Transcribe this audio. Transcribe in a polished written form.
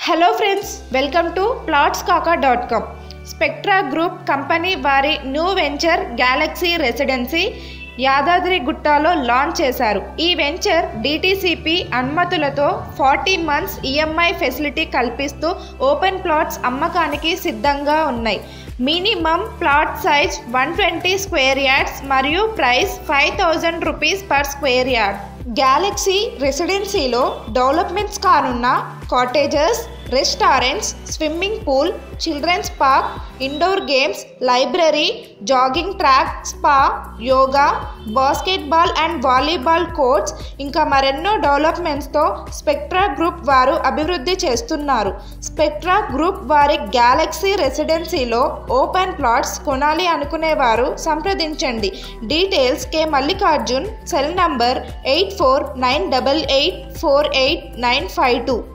Hello friends, welcome to plotskaka.com. Spectra group company వారి new venture Galaxy residency యాదాద్రిగుట్టలో launch చేశారు. ఈ venture DTCP అనుమతులతో 40 months EMI ఫెసిలిటీ కల్పిస్తూ ఓపెన్ ప్లాట్స్ అమ్మకానికి సిద్ధంగా ఉన్నాయి. Minimum plot size 120 square yards మరియు price 5000 rupees per square yard. Galaxy రెసిడెన్సీలో డెవలప్మెంట్స్ కానున్న cottages, restaurants, swimming pool, children's park, indoor games, library, jogging track, spa, yoga, basketball and volleyball courts ఇంకా మరెన్నో డెవలప్మెంట్స్తో స్పెక్ట్రా గ్రూప్ వారు అభివృద్ధి చేస్తున్నారు. స్పెక్ట్రా గ్రూప్ వారి గ్యాలక్సీ రెసిడెన్సీలో ఓపెన్ ప్లాట్స్ కొనాలి అనుకునేవారు సంప్రదించండి. Details K Mallikarjun, cell number 8498848952.